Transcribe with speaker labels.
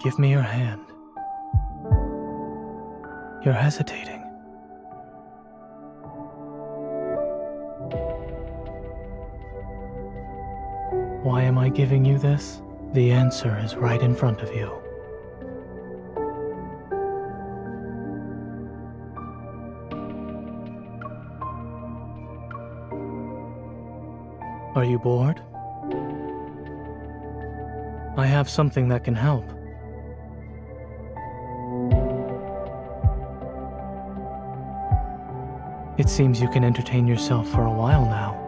Speaker 1: Give me your hand. You're hesitating. Why am I giving you this? The answer is right in front of you. Are you bored? I have something that can help. It seems you can entertain yourself for a while now.